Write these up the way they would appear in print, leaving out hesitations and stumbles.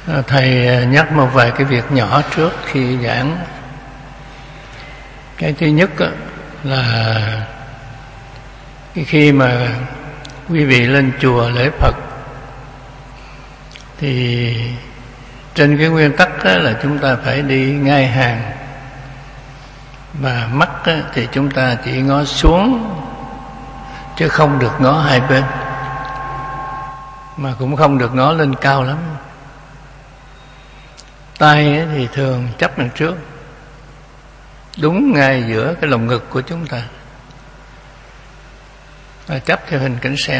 Thầy nhắc một vài cái việc nhỏ trước khi giảng. Cái thứ nhất là khi mà quý vị lên chùa lễ Phật thì trên cái nguyên tắc là chúng ta phải đi ngay hàng, và mắt thì chúng ta chỉ ngó xuống chứ không được ngó hai bên, mà cũng không được ngó lên cao lắm. Tay thì thường chấp đằng trước, đúng ngay giữa cái lồng ngực của chúng ta, và chấp theo hình cánh sen.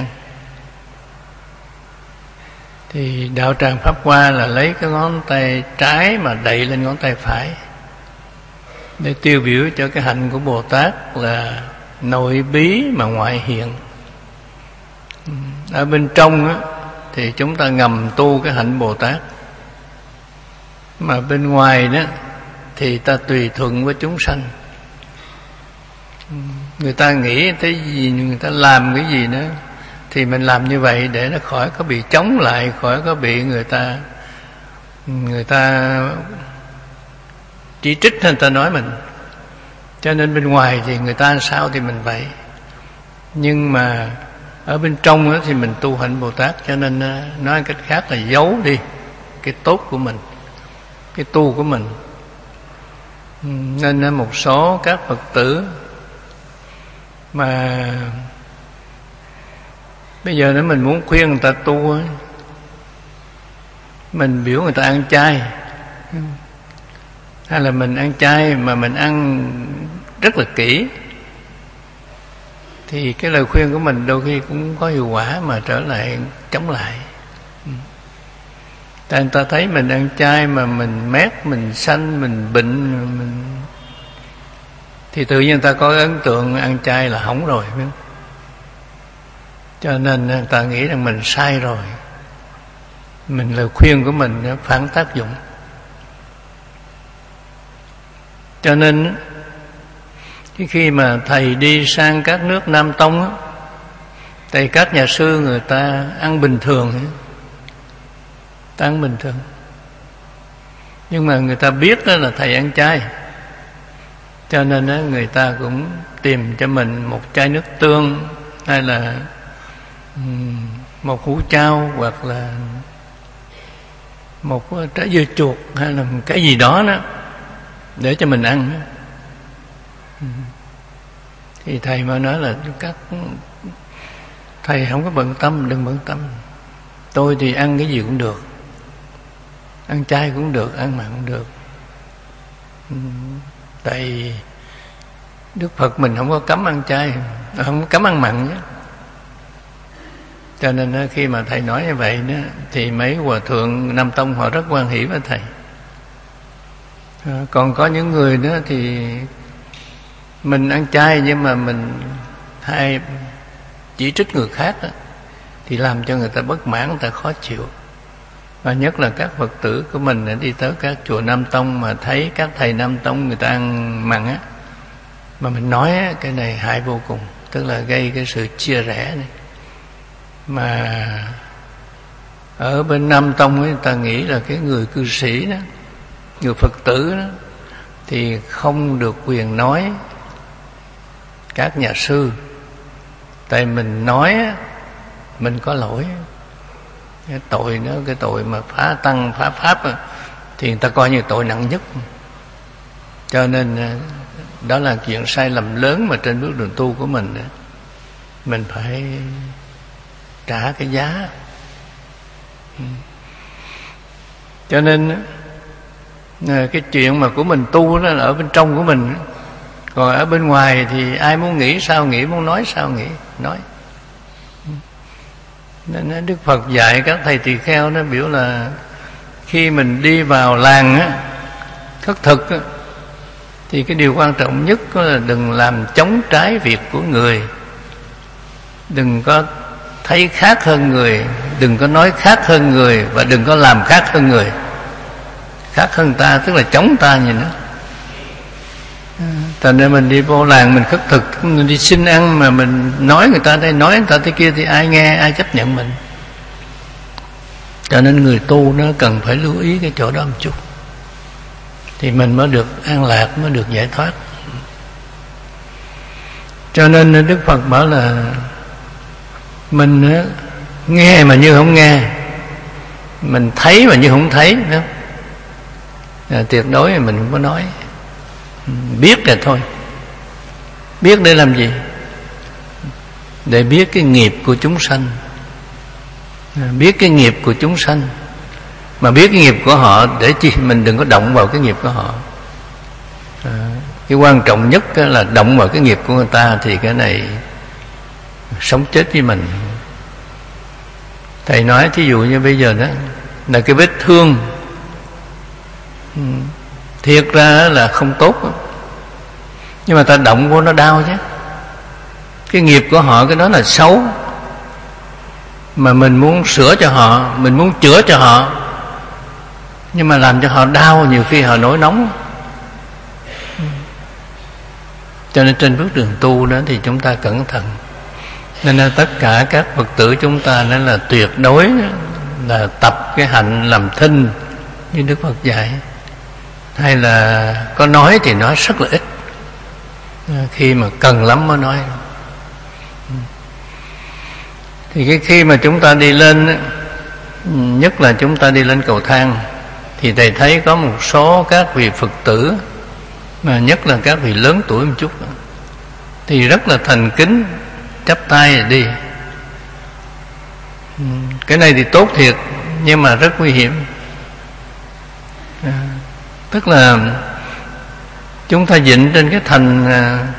Thì đạo tràng Pháp Hoa là lấy cái ngón tay trái mà đậy lên ngón tay phải để tiêu biểu cho cái hạnh của Bồ Tát là nội bí mà ngoại hiện. Ở bên trong thì chúng ta ngầm tu cái hạnh Bồ Tát, mà bên ngoài đó thì ta tùy thuận với chúng sanh. Người ta nghĩ cái gì, người ta làm cái gì nữa thì mình làm như vậy để nó khỏi có bị chống lại, khỏi có bị người ta chỉ trích hay người ta nói mình. Cho nên bên ngoài thì người ta sao thì mình vậy, nhưng mà ở bên trong đó thì mình tu hạnh Bồ Tát. Cho nên nói cách khác là giấu đi cái tốt của mình, cái tu của mình. Nên một số các Phật tử mà bây giờ nếu mình muốn khuyên người ta tu, mình biểu người ta ăn chay, hay là mình ăn chay mà mình ăn rất là kỹ, thì cái lời khuyên của mình đôi khi cũng có hiệu quả mà trở lại chống lại. Tại người ta thấy mình ăn chay mà mình mét, mình sanh, mình bệnh, thì tự nhiên người ta có ấn tượng ăn chay là hỏng rồi. Cho nên người ta nghĩ rằng mình sai rồi, lời khuyên của mình nó phản tác dụng. Cho nên khi mà thầy đi sang các nước Nam Tông thì các nhà sư người ta ăn bình thường, ta ăn bình thường, nhưng mà người ta biết đó là thầy ăn chay, cho nên người ta cũng tìm cho mình một chai nước tương, hay là một hũ chao, hoặc là một trái dưa chuột, hay là một cái gì đó để cho mình ăn. Thì thầy mà nói là các thầy không có bận tâm, đừng bận tâm. Tôi thì ăn cái gì cũng được, ăn chay cũng được, ăn mặn cũng được. Tại Đức Phật mình không có cấm ăn chay, không có cấm ăn mặn nhé. Cho nên khi mà thầy nói như vậy đó, thì mấy hòa thượng Nam Tông họ rất hoan hỷ với thầy. Còn có những người nữa thì mình ăn chay nhưng mà mình hay chỉ trích người khác đó, thì làm cho người ta bất mãn, người ta khó chịu. Và nhất là các Phật tử của mình đi tới các chùa Nam Tông mà thấy các thầy Nam Tông người ta ăn mặn á, mà mình nói cái này hại vô cùng, tức là gây cái sự chia rẽ này. Mà ở bên Nam Tông ấy, người ta nghĩ là cái người cư sĩ đó, người Phật tử đó, thì không được quyền nói các nhà sư. Tại mình nói mình có lỗi, cái tội đó, cái tội mà phá tăng phá pháp thì người ta coi như tội nặng nhất. Cho nên đó là chuyện sai lầm lớn mà trên bước đường tu của mình phải trả cái giá. Cho nên cái chuyện mà của mình tu đó là ở bên trong của mình, còn ở bên ngoài thì ai muốn nghĩ sao nghĩ, muốn nói sao nghĩ, nói. Nên Đức Phật dạy các thầy tỳ kheo nó biểu là khi mình đi vào làng á, khất thực á, thì cái điều quan trọng nhất là đừng làm chống trái việc của người, đừng có thấy khác hơn người, đừng có nói khác hơn người, và đừng có làm khác hơn người. Khác hơn ta tức là chống ta gì nữa. Thành ra mình đi vô làng mình khất thực, mình đi xin ăn mà mình nói người ta đây, nói người ta thế kia thì ai nghe, ai chấp nhận mình. Cho nên người tu nó cần phải lưu ý cái chỗ đó một chút, thì mình mới được an lạc, mới được giải thoát. Cho nên Đức Phật bảo là mình nghe mà như không nghe, mình thấy mà như không thấy đó. Tuyệt đối là mình không có nói. Biết là thôi. Biết để làm gì? Để biết cái nghiệp của chúng sanh. Biết cái nghiệp của chúng sanh. Mà biết cái nghiệp của họ để chi? Mình đừng có động vào cái nghiệp của họ. Cái quan trọng nhất là động vào cái nghiệp của người ta, thì cái này sống chết với mình. Thầy nói thí dụ như bây giờ đó là cái vết thương, thiệt ra là không tốt, nhưng mà ta động vô nó đau chứ. Cái nghiệp của họ cái đó là xấu, mà mình muốn sửa cho họ, mình muốn chữa cho họ, nhưng mà làm cho họ đau, nhiều khi họ nổi nóng. Cho nên trên bước đường tu đó thì chúng ta cẩn thận. Nên là tất cả các Phật tử chúng ta nên là tuyệt đối là tập cái hạnh làm thinh như Đức Phật dạy. Hay là có nói thì nói rất là ít, khi mà cần lắm mới nói. Thì cái khi mà chúng ta đi lên, nhất là chúng ta đi lên cầu thang, thì thầy thấy có một số các vị Phật tử, mà nhất là các vị lớn tuổi một chút, thì rất là thành kính, chắp tay đi. Cái này thì tốt thiệt, nhưng mà rất nguy hiểm. Tức là chúng ta dựng trên cái thành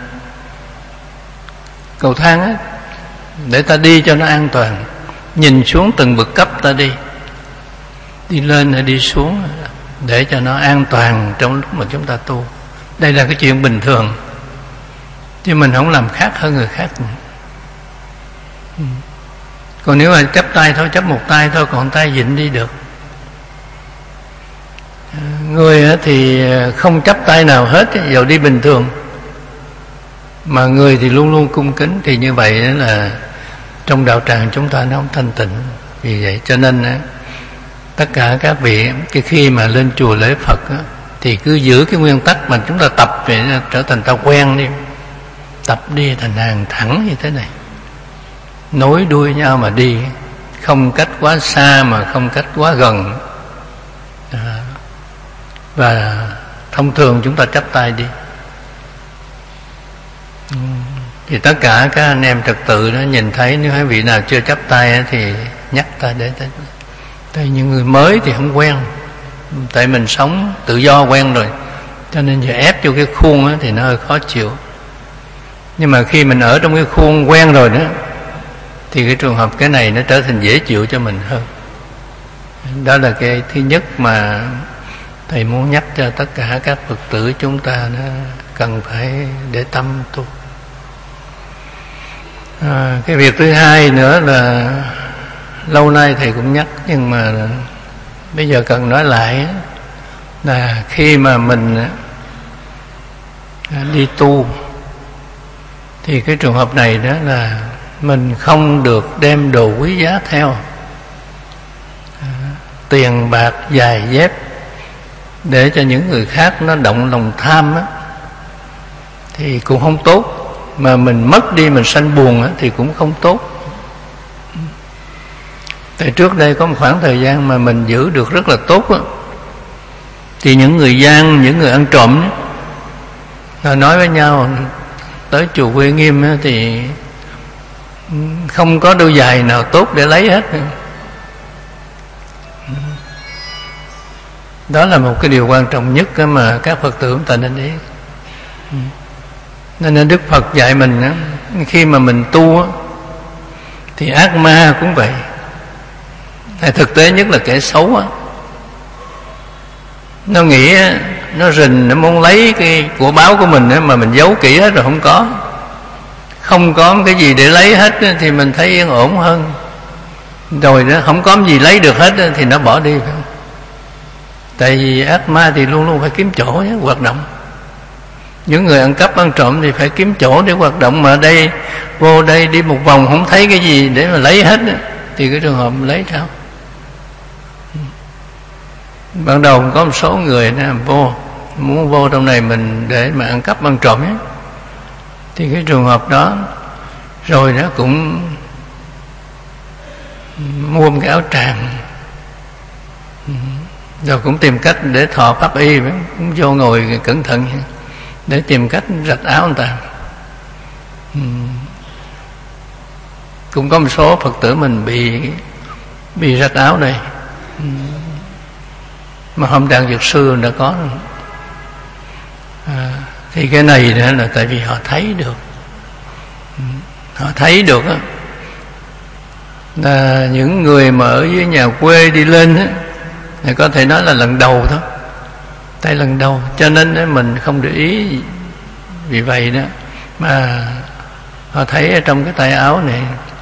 cầu thang á, để ta đi cho nó an toàn. Nhìn xuống từng bậc cấp ta đi, đi lên hay đi xuống, để cho nó an toàn trong lúc mà chúng ta tu. Đây là cái chuyện bình thường, chứ mình không làm khác hơn người khác. Còn nếu mà chắp tay thôi, chắp một tay thôi, còn tay vịn đi được. Người thì không chắp tay nào hết, dầu đi bình thường, mà người thì luôn luôn cung kính. Thì như vậy là trong đạo tràng chúng ta nó không thanh tịnh. Vì vậy cho nên tất cả các vị khi mà lên chùa lễ Phật thì cứ giữ cái nguyên tắc mà chúng ta tập để trở thành ta quen đi. Tập đi thành hàng thẳng như thế này, nối đuôi nhau mà đi, không cách quá xa mà không cách quá gần. Và thông thường chúng ta chắp tay đi. Thì tất cả các anh em trật tự đó nhìn thấy, nếu hai vị nào chưa chắp tay thì nhắc ta để tới. Tại những người mới thì không quen, tại mình sống tự do quen rồi, cho nên giờ ép vô cái khuôn thì nó hơi khó chịu. Nhưng mà khi mình ở trong cái khuôn quen rồi đó, thì cái trường hợp cái này nó trở thành dễ chịu cho mình hơn. Đó là cái thứ nhất mà thầy muốn nhắc cho tất cả các Phật tử chúng ta, nó cần phải để tâm tu. Cái việc thứ hai nữa là lâu nay thầy cũng nhắc, nhưng mà bây giờ cần nói lại, là khi mà mình đi tu thì cái trường hợp này đó là mình không được đem đồ quý giá theo, tiền bạc, giày dép, để cho những người khác nó động lòng tham á, thì cũng không tốt. Mà mình mất đi, mình sanh buồn á, thì cũng không tốt. Tại trước đây có một khoảng thời gian mà mình giữ được rất là tốt á, thì những người gian, những người ăn trộm á, họ nói với nhau tới chùa Quê Nghiêm á, thì không có đôi giày nào tốt để lấy hết. Đó là một cái điều quan trọng nhất mà các Phật tử chúng ta nên ý. Nên Đức Phật dạy mình á, khi mà mình tu á, thì ác ma cũng vậy. Hay thực tế nhất là kẻ xấu á, nó nghĩ á, nó rình, nó muốn lấy cái của báo của mình á, mà mình giấu kỹ hết rồi không có. Không có cái gì để lấy hết á, thì mình thấy yên ổn hơn. Rồi đó không có gì lấy được hết á, thì nó bỏ đi, phải không? Tại vì ác ma thì luôn luôn phải kiếm chỗ để hoạt động. Những người ăn cắp ăn trộm thì phải kiếm chỗ để hoạt động, mà đây vô đây đi một vòng không thấy cái gì để mà lấy hết, thì cái trường hợp lấy sao? Ban đầu có một số người muốn vô trong này mình để mà ăn cắp ăn trộm ấy. Thì cái trường hợp đó rồi nó cũng mua một cái áo tràng, rồi cũng tìm cách để thọ pháp y, cũng vô ngồi cẩn thận để tìm cách rạch áo người ta. Cũng có một số Phật tử mình bị rạch áo đây, mà hôm Đàn Dược Sư đã có rồi. Thì cái này nữa là tại vì họ thấy được, á, là những người mà ở dưới nhà quê đi lên á, thì có thể nói là lần đầu thôi, tay lần đầu, cho nên mình không để ý. Vì vậy đó mà họ thấy ở trong cái tay áo này,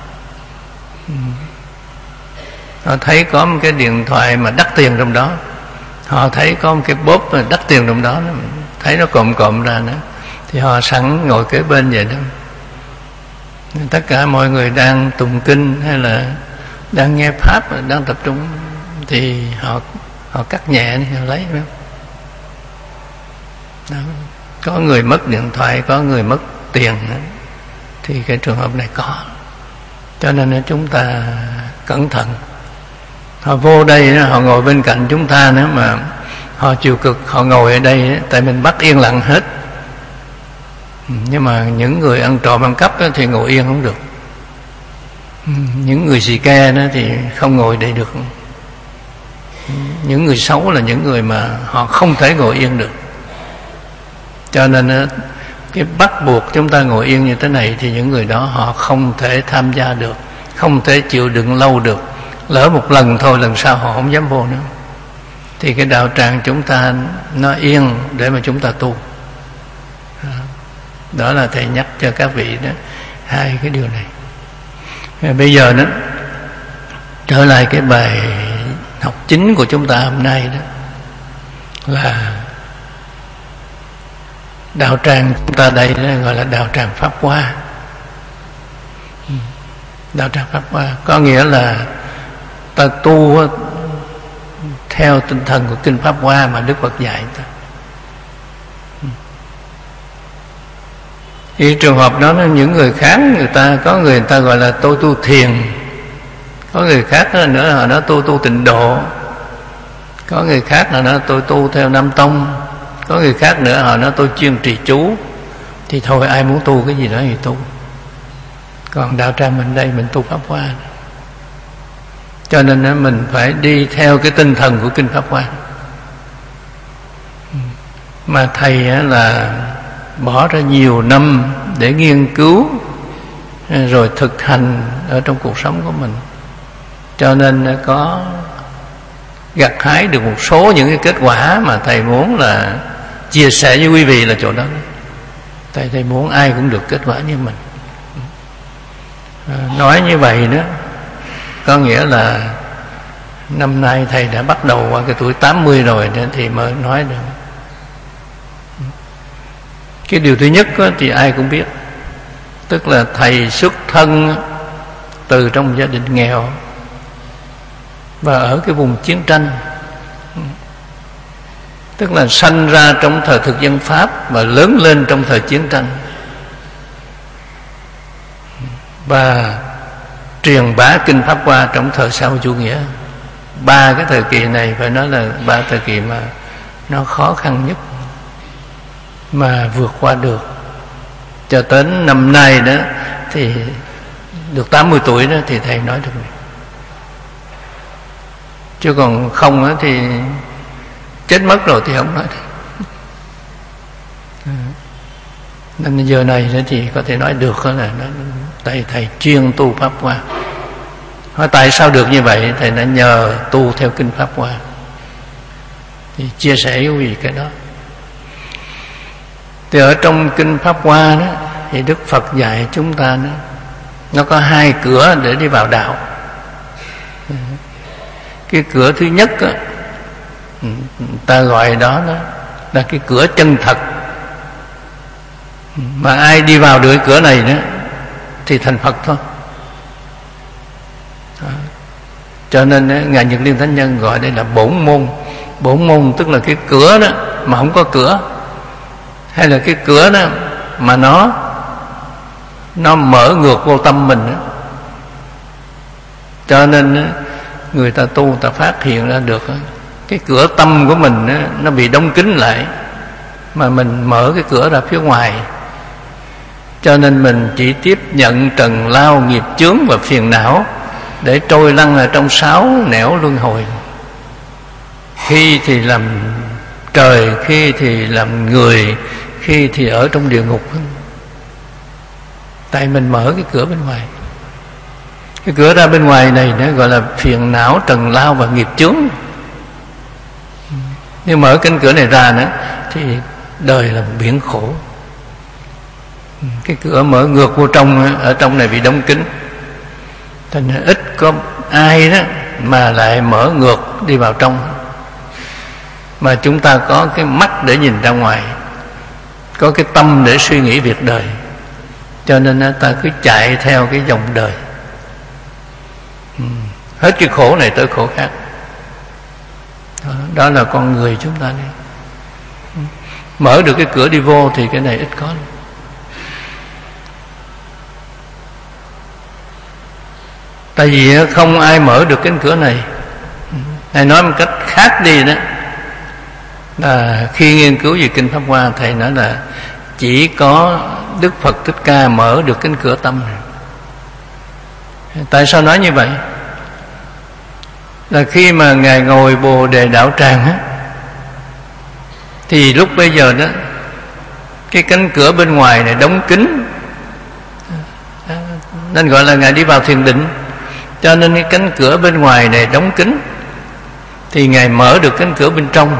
họ thấy có một cái điện thoại mà đắt tiền trong đó, họ thấy có một cái bóp mà đắt tiền trong đó, thấy nó cộm ra nữa, thì họ sẵn ngồi kế bên vậy đó. Tất cả mọi người đang tụng kinh hay là đang nghe pháp, đang tập trung, thì họ cắt nhẹ đi, họ lấy đó. Có người mất điện thoại, có người mất tiền nữa. Thì cái trường hợp này có, cho nên chúng ta cẩn thận. Họ vô đây, họ ngồi bên cạnh chúng ta nữa, mà họ chịu cực, họ ngồi ở đây tại mình bắt yên lặng hết. Nhưng mà những người ăn trộm ăn cắp thì ngồi yên không được. Những người xì ke đó thì không ngồi đây được. Những người xấu là những người mà họ không thể ngồi yên được. Cho nên cái bắt buộc chúng ta ngồi yên như thế này, thì những người đó họ không thể tham gia được, không thể chịu đựng lâu được. Lỡ một lần thôi, lần sau họ không dám vô nữa. Thì cái đạo tràng chúng ta nó yên để mà chúng ta tu. Đó là thầy nhắc cho các vị đó, hai cái điều này. Bây giờ đó, trở lại cái bài học chính của chúng ta hôm nay đó, là đạo tràng chúng ta đây đó, gọi là đạo tràng Pháp Hoa. Đạo tràng Pháp Hoa có nghĩa là ta tu theo tinh thần của kinh Pháp Hoa mà Đức Phật dạy ta. Thì trường hợp đó, những người khác có người ta gọi là tôi tu thiền, có người khác nữa là nó tu tịnh độ, có người khác là nó tôi tu theo Nam Tông, có người khác nữa họ nói tôi chuyên trì chú. Thì thôi, ai muốn tu cái gì đó thì tu. Còn đạo tràng mình đây, mình tu Pháp Hoa, cho nên mình phải đi theo cái tinh thần của kinh Pháp Hoa. Mà thầy là bỏ ra nhiều năm để nghiên cứu rồi thực hành ở trong cuộc sống của mình, cho nên có gặt hái được một số những cái kết quả mà thầy muốn là chia sẻ với quý vị là chỗ đó. Thầy muốn ai cũng được kết quả như mình. Nói như vậy đó có nghĩa là năm nay thầy đã bắt đầu qua cái tuổi 80 rồi đó, thì mới nói được. Cái điều thứ nhất đó, thì ai cũng biết, tức là thầy xuất thân từ trong gia đình nghèo và ở cái vùng chiến tranh, tức là sanh ra trong thời thực dân Pháp và lớn lên trong thời chiến tranh, và truyền bá kinh Pháp Hoa trong thời xã hội chủ nghĩa. Ba cái thời kỳ này phải nói là ba thời kỳ mà nó khó khăn nhất, mà vượt qua được. Cho đến năm nay đó thì được 80 tuổi đó thì thầy nói được này. Chứ còn không đó thì chết mất rồi thì không nói được. Nên giờ này thì có thể nói được là thầy chuyên tu Pháp Hoa. Hỏi tại sao được như vậy? Thầy đã nhờ tu theo kinh Pháp Hoa. Thì chia sẻ với quý vị cái đó. Thì ở trong kinh Pháp Hoa đó, thì Đức Phật dạy chúng ta đó, nó có hai cửa để đi vào đạo. Cái cửa thứ nhất đó, ta gọi đó là cái cửa chân thật. Mà ai đi vào được cái cửa này đó thì thành Phật thôi. Cho nên Ngài Nhật Liên Thánh Nhân gọi đây là bổn môn Bổn môn tức là cái cửa đó mà không có cửa, hay là cái cửa đó mà nó mở ngược vô tâm mình đó. Cho nên người ta tu ta phát hiện ra được cái cửa tâm của mình nó bị đóng kín lại, mà mình mở cái cửa ra phía ngoài. Cho nên mình chỉ tiếp nhận trần lao nghiệp chướng và phiền não để trôi lăn ở trong 6 nẻo luân hồi. Khi thì làm trời, khi thì làm người, khi thì ở trong địa ngục. Tại mình mở cái cửa bên ngoài. Cái cửa ra bên ngoài này nó gọi là phiền não, trần lao và nghiệp chướng. Nếu mở cánh cửa này ra nữa thì đời là một biển khổ. Cái cửa mở ngược vô trong, ở trong này bị đóng kín, thành ra ít có ai đó mà lại mở ngược đi vào trong. Mà chúng ta có cái mắt để nhìn ra ngoài, có cái tâm để suy nghĩ việc đời, cho nên ta cứ chạy theo cái dòng đời, hết cái khổ này tới khổ khác. Đó là con người chúng ta đi. Mở được cái cửa đi vô thì cái này ít có. Tại vì không ai mở được cánh cửa này. Thầy nói một cách khác đi đó, là khi nghiên cứu về Kinh Pháp Hoa, thầy nói là chỉ có Đức Phật Thích Ca mở được cánh cửa tâm này. Tại sao nói như vậy? Là khi mà Ngài ngồi Bồ Đề Đạo Tràng á, thì lúc bây giờ đó cái cánh cửa bên ngoài này đóng kín, nên gọi là Ngài đi vào thiền định. Cho nên cái cánh cửa bên ngoài này đóng kín, thì Ngài mở được cánh cửa bên trong.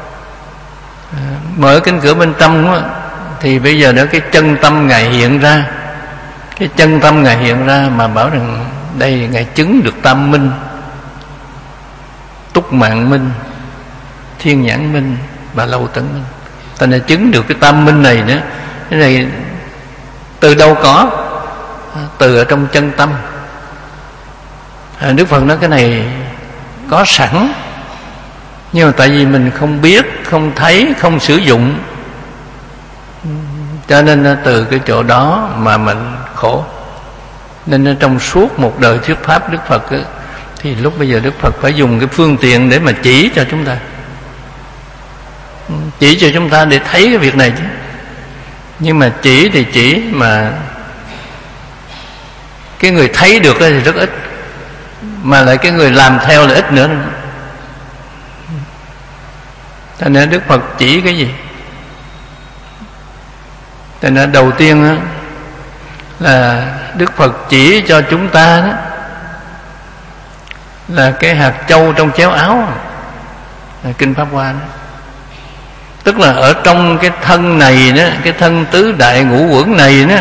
Mở cánh cửa bên trong đó, thì bây giờ đó cái chân tâm Ngài hiện ra. Cái chân tâm Ngài hiện ra mà bảo rằng đây Ngài chứng được tam minh: túc mạng minh, thiên nhãn minh và lâu tận minh. Ta đã chứng được cái tam minh này nữa. Cái này từ đâu có? Từ ở trong chân tâm. Đức Phật nói cái này có sẵn, nhưng mà tại vì mình không biết, không thấy, không sử dụng, cho nên từ cái chỗ đó mà mình khổ. Nên trong suốt một đời thuyết pháp Đức Phật ấy, thì lúc bây giờ Đức Phật phải dùng cái phương tiện để mà chỉ cho chúng ta, chỉ cho chúng ta để thấy cái việc này chứ. Nhưng mà chỉ thì chỉ, mà cái người thấy được thì rất ít, mà lại cái người làm theo là ít nữa. Thành ra Đức Phật chỉ cái gì? Thành ra đầu tiên đó, là Đức Phật chỉ cho chúng ta đó, là cái hạt châu trong chéo áo, là Kinh Pháp Hoa đó. Tức là ở trong cái thân này đó, cái thân tứ đại ngũ uẩn này đó,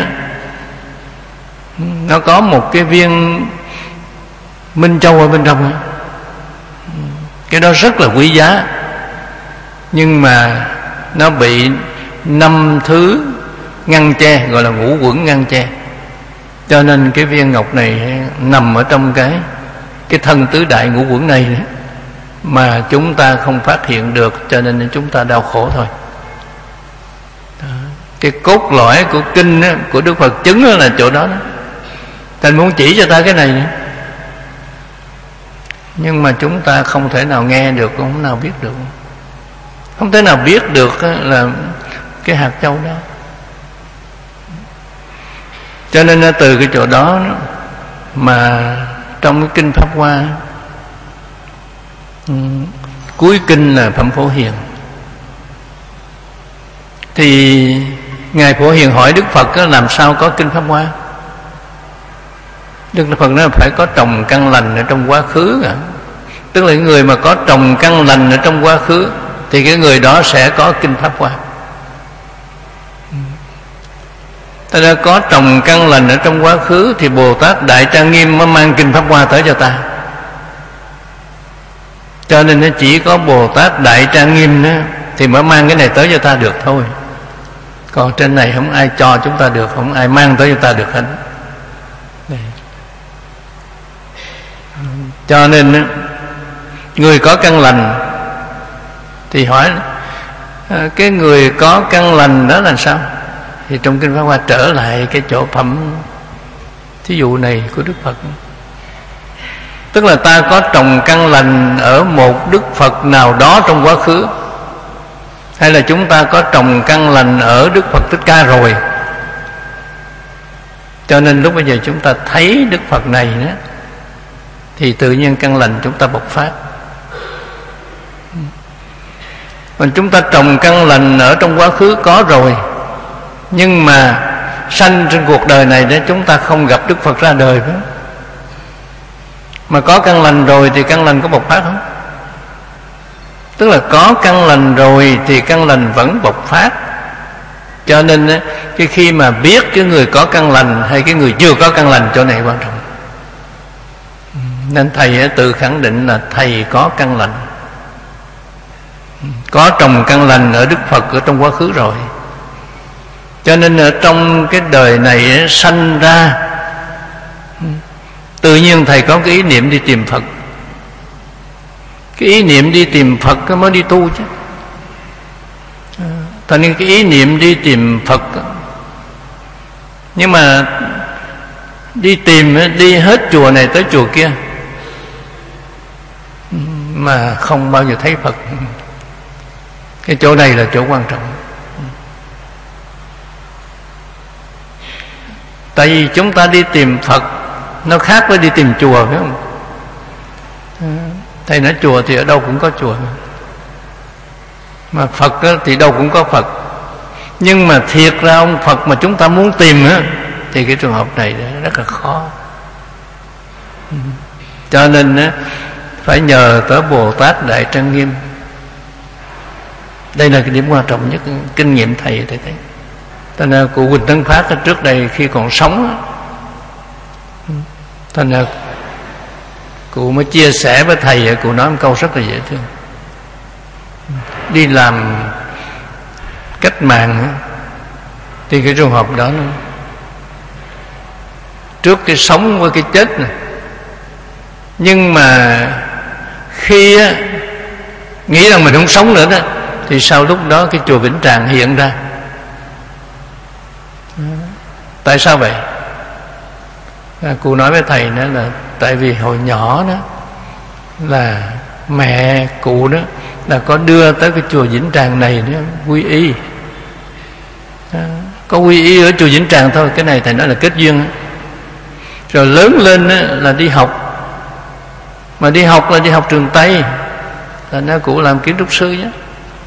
nó có một cái viên minh châu ở bên trong đó. Cái đó rất là quý giá, nhưng mà nó bị 5 thứ ngăn che, gọi là ngũ uẩn ngăn che. Cho nên cái viên ngọc này nằm ở trong cái thân tứ đại ngũ uẩn này nữa, mà chúng ta không phát hiện được, cho nên chúng ta đau khổ thôi. Đó. Cái cốt lõi của kinh đó, của Đức Phật chứng đó là chỗ đó đó. Thành muốn chỉ cho ta cái này nữa, nhưng mà chúng ta không thể nào nghe được, không nào biết được, không thể nào biết được là cái hạt châu đó. Cho nên từ cái chỗ đó mà trong cái Kinh Pháp Hoa, cuối kinh là Phẩm Phổ Hiền, thì Ngài Phổ Hiền hỏi Đức Phật làm sao có Kinh Pháp Hoa. Đức Phật nói là phải có trồng căn lành ở trong quá khứ. Tức là người mà có trồng căn lành ở trong quá khứ thì cái người đó sẽ có Kinh Pháp Hoa. Ta đã có trồng căn lành ở trong quá khứ thì Bồ Tát Đại Trang Nghiêm mới mang Kinh Pháp Hoa tới cho ta. Cho nên nó chỉ có Bồ Tát Đại Trang Nghiêm đó thì mới mang cái này tới cho ta được thôi. Còn trên này không ai cho chúng ta được, không ai mang tới cho ta được hết. Cho nên người có căn lành Thì hỏi cái người có căn lành đó là sao? Thì trong Kinh Pháp Hoa trở lại cái chỗ phẩm thí dụ này của Đức Phật. Tức là ta có trồng căn lành ở một Đức Phật nào đó trong quá khứ, hay là chúng ta có trồng căn lành ở Đức Phật Thích Ca rồi, cho nên lúc bây giờ chúng ta thấy Đức Phật này đó, thì tự nhiên căn lành chúng ta bộc phát. Còn chúng ta trồng căn lành ở trong quá khứ có rồi, nhưng mà sanh trên cuộc đời này để chúng ta không gặp Đức Phật ra đời phải không? Mà có căn lành rồi thì căn lành có bộc phát không? Tức là có căn lành rồi thì căn lành vẫn bộc phát. Cho nên cái khi mà biết cái người có căn lành hay cái người chưa có căn lành, chỗ này quan trọng. Nên thầy tự khẳng định là thầy có căn lành, có trồng căn lành ở Đức Phật ở trong quá khứ rồi. Cho nên ở trong cái đời này sanh ra, tự nhiên thầy có cái ý niệm đi tìm Phật. Cái ý niệm đi tìm Phật mới đi tu chứ. Thành nên cái ý niệm đi tìm Phật, nhưng mà đi tìm, đi hết chùa này tới chùa kia mà không bao giờ thấy Phật. Cái chỗ này là chỗ quan trọng. Tại vì chúng ta đi tìm Phật nó khác với đi tìm chùa, phải không? Thầy nói chùa thì ở đâu cũng có chùa, mà Phật thì đâu cũng có Phật. Nhưng mà thiệt ra ông Phật mà chúng ta muốn tìm thì cái trường hợp này rất là khó. Cho nên phải nhờ tới Bồ Tát Đại Trang Nghiêm. Đây là cái điểm quan trọng nhất, kinh nghiệm thầy thấy. Thành ra cụ Quỳnh Tấn Phát trước đây khi còn sống, thành ra cụ mới chia sẻ với thầy, cụ nói một câu rất là dễ thương. Đi làm cách mạng thì cái trường hợp đó nó, trước cái sống với cái chết này, nhưng mà khi nghĩ rằng mình không sống nữa đó, thì sau lúc đó cái chùa Vĩnh Tràng hiện ra. Tại sao vậy? Cụ nói với thầy đó là tại vì hồi nhỏ đó là mẹ cụ đó là có đưa tới cái chùa Vĩnh Tràng này đó quy y. Có quy y ở chùa Vĩnh Tràng thôi. Cái này thầy nói là kết duyên. Rồi lớn lên là đi học. Mà đi học là đi học trường Tây, là nó cụ làm kiến trúc sư nhé.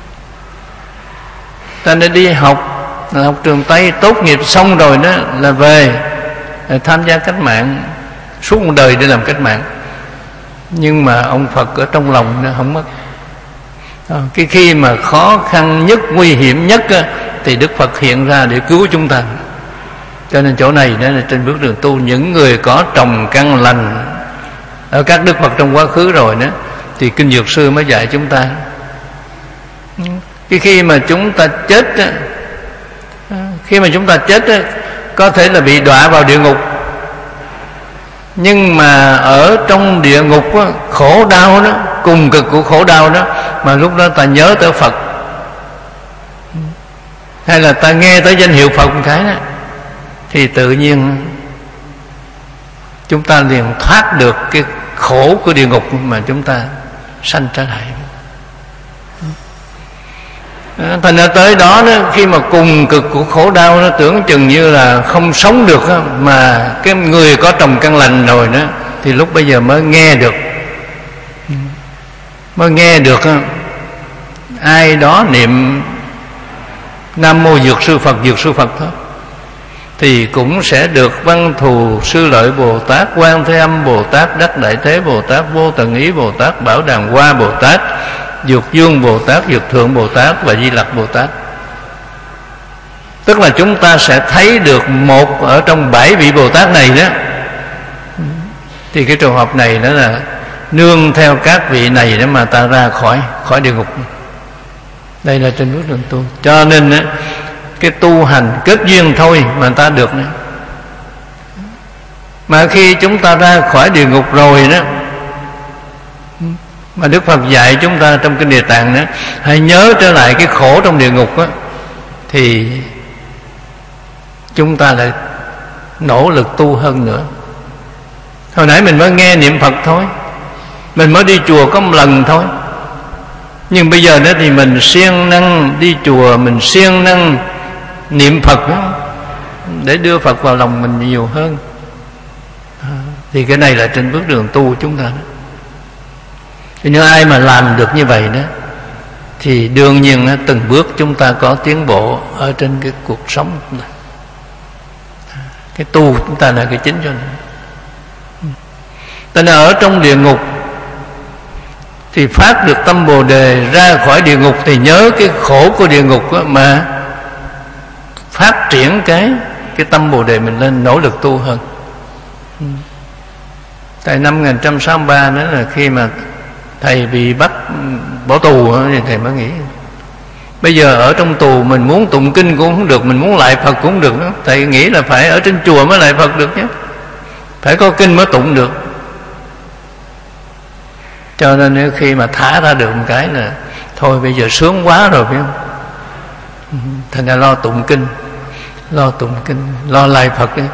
Ta nên đi học, là học trường Tây, tốt nghiệp xong rồi đó là về tham gia cách mạng, suốt một đời để làm cách mạng. Nhưng mà ông Phật ở trong lòng nó không mất. Cái khi mà khó khăn nhất, nguy hiểm nhất thì Đức Phật hiện ra để cứu chúng ta. Cho nên chỗ này đó là trên bước đường tu, những người có trồng căn lành ở các Đức Phật trong quá khứ rồi đó, thì Kinh Dược Sư mới dạy chúng ta. Cái khi mà chúng ta chết, khi mà chúng ta chết có thể là bị đọa vào địa ngục, nhưng mà ở trong địa ngục khổ đau đó, cùng cực của khổ đau đó, mà lúc đó ta nhớ tới Phật, hay là ta nghe tới danh hiệu Phật một cái đó, thì tự nhiên chúng ta liền thoát được cái khổ của địa ngục mà chúng ta sanh trở lại. Thành ra tới đó, khi mà cùng cực của khổ đau, nó tưởng chừng như là không sống được đó, mà cái người có trồng căn lành rồi đó, thì lúc bây giờ mới nghe được, ai đó niệm Nam Mô Dược Sư Phật, Dược Sư Phật thôi, thì cũng sẽ được Văn Thù Sư Lợi Bồ Tát, Quan Thế Âm Bồ Tát, Đắc Đại Thế Bồ Tát, Vô Tận Ý Bồ Tát, Bảo Đàm Hoa Bồ Tát, Dược Dương Bồ Tát, Dược Thượng Bồ Tát và Di Lặc Bồ Tát. Tức là chúng ta sẽ thấy được một ở trong 7 vị Bồ Tát này đó. Thì cái trường hợp này đó là nương theo các vị này để mà ta ra khỏi địa ngục. Đây là trên bước đường tu. Cho nên đó, cái tu hành kết duyên thôi mà ta được nữa. Mà khi chúng ta ra khỏi địa ngục rồi đó, Mà Đức Phật dạy chúng ta trong kinh Địa Tạng đó, hãy nhớ trở lại cái khổ trong địa ngục đó, thì chúng ta lại nỗ lực tu hơn nữa. Hồi nãy mình mới nghe niệm Phật thôi, mình mới đi chùa có một lần thôi, nhưng bây giờ đó thì mình siêng năng đi chùa, mình siêng năng niệm Phật đó, để đưa Phật vào lòng mình nhiều hơn. Thì cái này là trên bước đường tu chúng ta đó. Nếu ai mà làm được như vậy đó, thì đương nhiên từng bước chúng ta có tiến bộ ở trên cái cuộc sống của chúng ta. Cái tu chúng ta là cái chính cho nên. Tại nên ở trong địa ngục thì phát được tâm Bồ Đề, ra khỏi địa ngục thì nhớ cái khổ của địa ngục đó, mà phát triển cái tâm Bồ Đề mình lên, nỗ lực tu hơn. Tại năm 1963 đó là khi mà thầy bị bắt bỏ tù thì thầy mới nghĩ bây giờ ở trong tù mình muốn tụng kinh cũng không được, mình muốn lại Phật cũng không được đó. Thầy nghĩ là phải ở trên chùa mới lại Phật được nhé, phải có kinh mới tụng được. Cho nên nếu khi mà thả ra được một cái là thôi bây giờ sướng quá rồi, phải không? Thành ra lo tụng kinh, lo lại Phật ấy.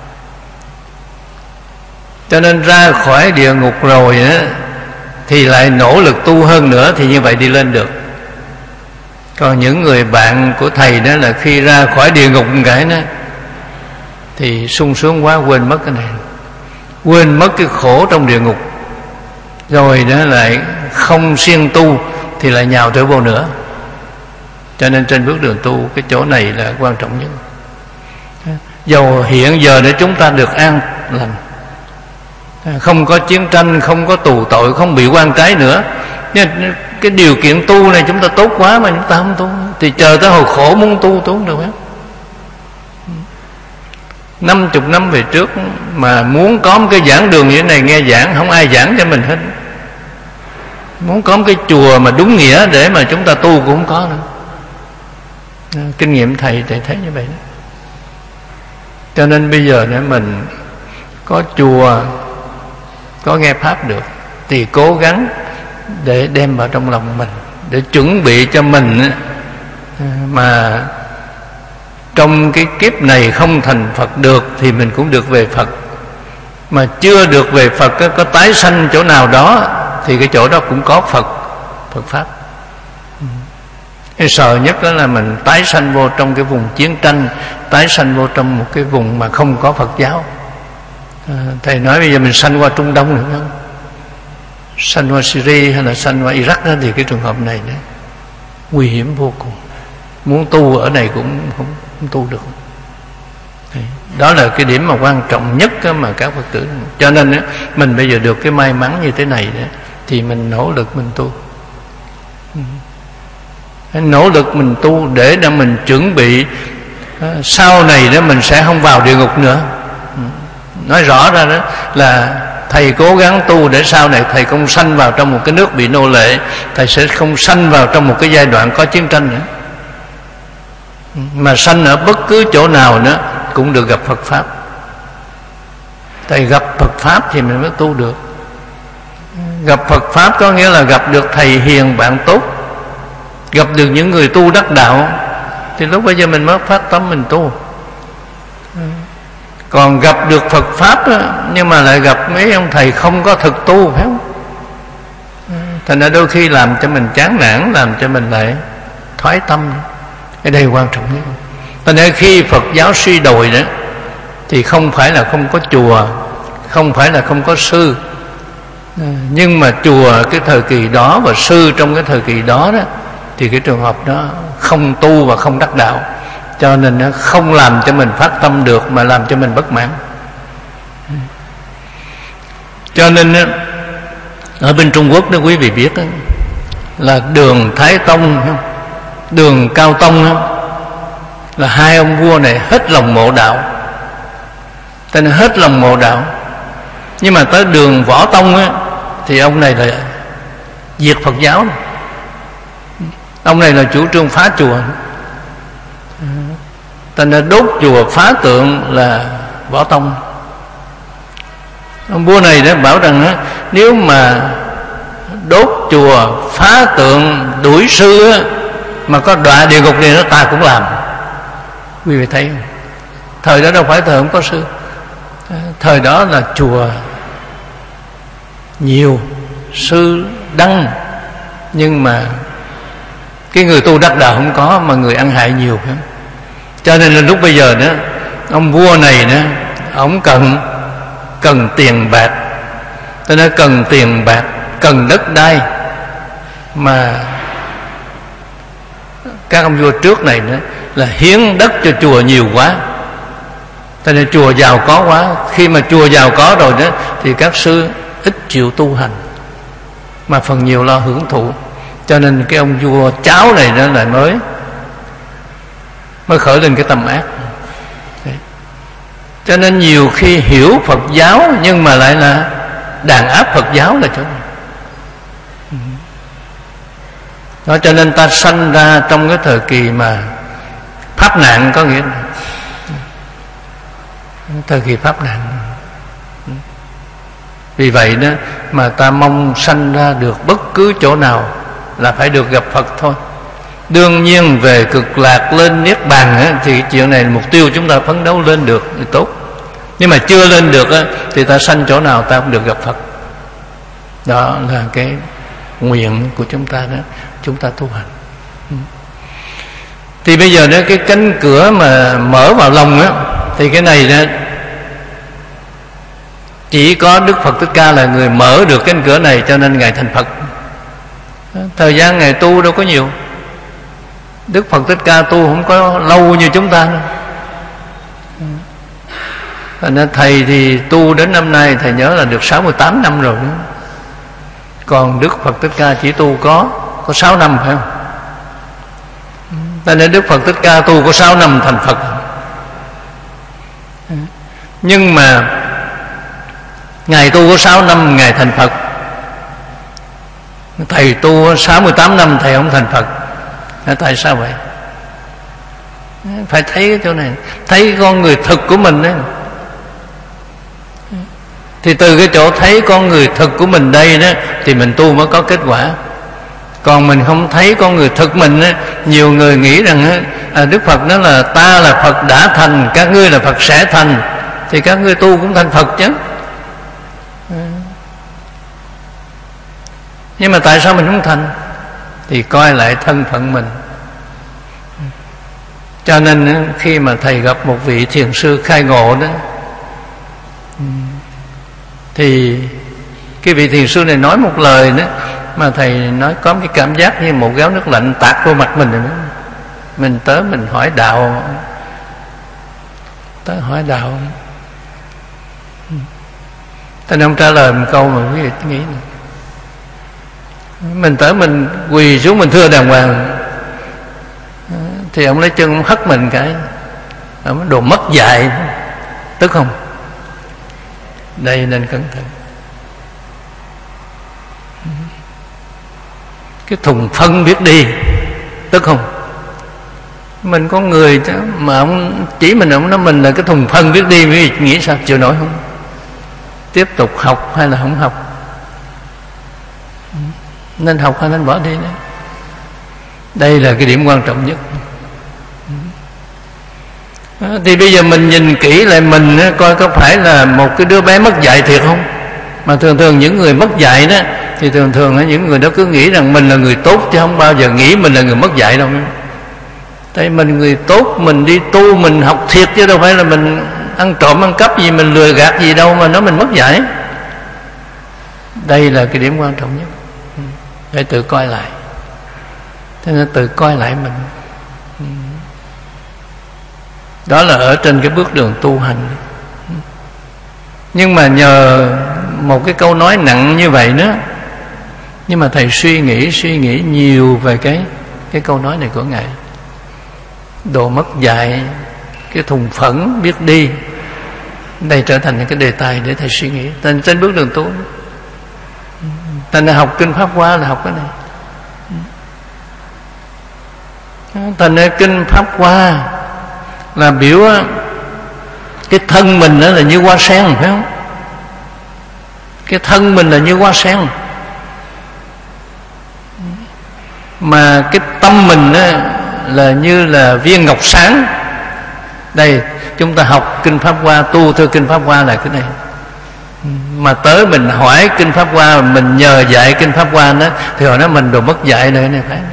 Cho nên ra khỏi địa ngục rồi á, thì lại nỗ lực tu hơn nữa, thì như vậy đi lên được. Còn những người bạn của thầy đó là khi ra khỏi địa ngục một cái đó thì sung sướng quá, quên mất cái này, quên mất cái khổ trong địa ngục, rồi đó lại không siêng tu thì lại nhào trở vô nữa. Cho nên trên bước đường tu, cái chỗ này là quan trọng nhất. Dầu hiện giờ để chúng ta được an lành, không có chiến tranh, không có tù tội, không bị oan trái nữa, nhưng cái điều kiện tu này chúng ta tốt quá mà chúng ta không tu, thì chờ tới hồi khổ muốn tu không được hết. 50 năm về trước mà muốn có một cái giảng đường như thế này, nghe giảng không ai giảng cho mình hết. Muốn có một cái chùa mà đúng nghĩa để mà chúng ta tu cũng không có nữa. Kinh nghiệm thầy thấy như vậy đó. Cho nên bây giờ nếu mình có chùa, có nghe Pháp được, thì cố gắng để đem vào trong lòng mình, để chuẩn bị cho mình mà trong cái kiếp này không thành Phật được thì mình cũng được về Phật. Mà chưa được về Phật, có tái sanh chỗ nào đó thì cái chỗ đó cũng có Phật Pháp. Cái sợ nhất đó là mình tái sanh vô trong cái vùng chiến tranh, tái sanh vô trong một cái vùng mà không có Phật giáo. Thầy nói bây giờ mình sanh qua Trung Đông nữa không? Sanh qua Syria hay là sanh qua Iraq đó, thì cái trường hợp này đó nguy hiểm vô cùng. Muốn tu ở này cũng không tu được. Đó là cái điểm mà quan trọng nhất mà các Phật tử. Cho nên mình bây giờ được cái may mắn như thế này đó, thì mình nỗ lực mình tu, nỗ lực mình tu để cho mình chuẩn bị sau này đó mình sẽ không vào địa ngục nữa. Nói rõ ra đó là thầy cố gắng tu để sau này thầy không sanh vào trong một cái nước bị nô lệ, thầy sẽ không sanh vào trong một cái giai đoạn có chiến tranh nữa, mà sanh ở bất cứ chỗ nào nữa cũng được gặp Phật Pháp. Thầy gặp Phật Pháp thì mình mới tu được. Gặp Phật Pháp có nghĩa là gặp được thầy hiền bạn tốt, gặp được những người tu đắc đạo, thì lúc bây giờ mình mới phát tâm mình tu. Còn gặp được Phật Pháp đó, nhưng mà lại gặp mấy ông thầy không có thực tu, phải không? Thành ra đôi khi làm cho mình chán nản, làm cho mình lại thoái tâm. Cái đây quan trọng nhất. Thành ra khi Phật giáo suy đồi đó, thì không phải là không có chùa, không phải là không có sư, nhưng mà chùa cái thời kỳ đó và sư trong cái thời kỳ đó đó, thì cái trường hợp đó không tu và không đắc đạo, cho nên nó không làm cho mình phát tâm được, mà làm cho mình bất mãn. Cho nên ở bên Trung Quốc đó quý vị biết đó, là đường Thái Tông, đường Cao Tông đó, là hai ông vua này hết lòng mộ đạo, tên hết lòng mộ đạo. Nhưng mà tới đường Võ Tông á, thì ông này là diệt Phật giáo. Ông này là chủ trương phá chùa, thành ra đốt chùa phá tượng là Võ Tông. Ông vua này đã bảo rằng nếu mà đốt chùa, phá tượng, đuổi sư mà có đọa địa ngục thì nó ta cũng làm. Quý vị thấy không? Thời đó đâu phải thời không có sư, thời đó là chùa nhiều, sư đăng, nhưng mà cái người tu đắc đạo không có, mà người ăn hại nhiều. Cho nên là lúc bây giờ đó, ông vua này đó, ông cần tiền bạc, cho nên cần tiền bạc, cần đất đai, mà các ông vua trước này đó là hiến đất cho chùa nhiều quá, cho nên chùa giàu có quá. Khi mà chùa giàu có rồi đó thì các sư ít chịu tu hành, mà phần nhiều lo hưởng thụ. Cho nên cái ông vua cháu này đó lại mới khởi lên cái tâm ác. Đấy. Cho nên nhiều khi hiểu Phật giáo nhưng mà lại là đàn áp Phật giáo là chỗ này. Đó, cho nên ta sanh ra trong cái thời kỳ mà pháp nạn, có nghĩa là thời kỳ pháp nạn. Vì vậy đó mà ta mong sanh ra được bất cứ chỗ nào là phải được gặp Phật thôi. Đương nhiên về cực lạc lên Niết Bàn á, thì chuyện này mục tiêu chúng ta phấn đấu lên được thì tốt. Nhưng mà chưa lên được á, thì ta sanh chỗ nào ta cũng được gặp Phật. Đó là cái nguyện của chúng ta đó, chúng ta tu hành. Thì bây giờ đó cái cánh cửa mà mở vào lòng á, thì cái này đó chỉ có Đức Phật Thích Ca là người mở được cánh cửa này, cho nên Ngài thành Phật. Thời gian Ngài tu đâu có nhiều. Đức Phật Thích Ca tu không có lâu như chúng ta đâu. Nên thầy thì tu đến năm nay thầy nhớ là được 68 năm rồi đó. Còn Đức Phật Thích Ca chỉ tu có 6 năm, phải không? Nên Đức Phật Thích Ca tu có 6 năm thành Phật. Nhưng mà Ngài tu có 6 năm Ngài thành Phật. Thầy tu 68 năm thầy không thành Phật. Tại sao vậy? Phải thấy cái chỗ này, thấy con người thực của mình đấy. Thì từ cái chỗ thấy con người thực của mình đây đó thì mình tu mới có kết quả. Còn mình không thấy con người thực mình đó, nhiều người nghĩ rằng Đức Phật nói là ta là Phật đã thành, các ngươi là Phật sẽ thành, thì các ngươi tu cũng thành Phật chứ. Nhưng mà tại sao mình không thành? Thì coi lại thân phận mình. Cho nên khi mà thầy gặp một vị thiền sư khai ngộ đó, thì cái vị thiền sư này nói một lời đó mà thầy nói có cái cảm giác như một gáo nước lạnh tạt vô mặt mình. Mình tới mình hỏi đạo, tới hỏi đạo, thế nên ông trả lời một câu mà quý vị nghĩ này. Mình tới mình quỳ xuống mình thưa đàng hoàng, thì ông lấy chân ông hất mình cái, ông đồ mất dạy, tức không? Đây nên cẩn thận. Cái thùng phân biết đi, tức không? Mình có người chứ, mà ông chỉ mình, ông nói mình là cái thùng phân biết đi, quý vị nghĩ sao, chịu nổi không? Tiếp tục học hay là không học? Nên học hay nên bỏ đi đấy. Đây là cái điểm quan trọng nhất. Thì bây giờ mình nhìn kỹ lại mình, coi có phải là một cái đứa bé mất dạy thiệt không? Mà thường những người mất dạy đó, thì thường những người đó cứ nghĩ rằng mình là người tốt, chứ không bao giờ nghĩ mình là người mất dạy đâu. Tại mình người tốt, mình đi tu, mình học thiệt, chứ đâu phải là mình ăn trộm ăn cắp gì, mình lừa gạt gì đâu mà nói mình mất dạy. Đây là cái điểm quan trọng nhất. Phải tự coi lại. Thế nên tự coi lại mình. Đó là ở trên cái bước đường tu hành. Nhưng mà nhờ một cái câu nói nặng như vậy đó, nhưng mà thầy suy nghĩ nhiều về cái câu nói này của Ngài. Đồ mất dạy, cái thùng phẫn biết đi. Đây trở thành những cái đề tài để thầy suy nghĩ trên bước đường tu. Thành ra học kinh Pháp Hoa là học cái này. Thành ra kinh Pháp Hoa là biểu cái thân mình đó là như hoa sen, phải không? Cái thân mình là như hoa sen. mà cái tâm mình á, là như là viên ngọc sáng. Đây chúng ta học kinh Pháp Hoa, tu theo kinh Pháp Hoa là cái này. Mà tới mình hỏi kinh Pháp Hoa, mình nhờ dạy kinh Pháp Hoa đó, thì họ nói mình đồ mất dạy này này phải.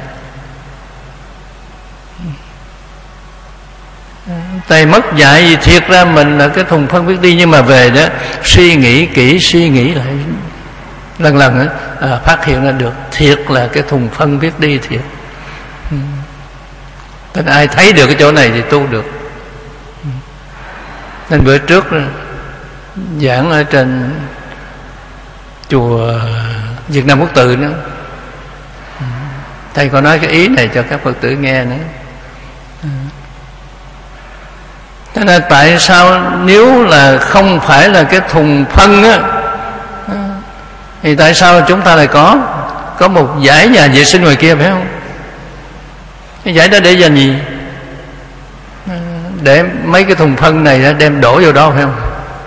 Thầy mất dạy gì, thiệt ra mình là cái thùng phân biết đi, nhưng mà về đó suy nghĩ kỹ, suy nghĩ lại lần lần phát hiện ra được thiệt là cái thùng phân biết đi thiệt. Nên ai thấy được cái chỗ này thì tu được. Nên bữa trước giảng ở trên chùa Việt Nam Quốc Tự nữa, thầy có nói cái ý này cho các Phật tử nghe nữa. Thế nên tại sao nếu là không phải là cái thùng phân á, thì tại sao chúng ta lại có một dãy nhà vệ sinh ngoài kia, phải không? Cái dãy đó để dành gì? Để mấy cái thùng phân này đem đổ vô đó, phải không?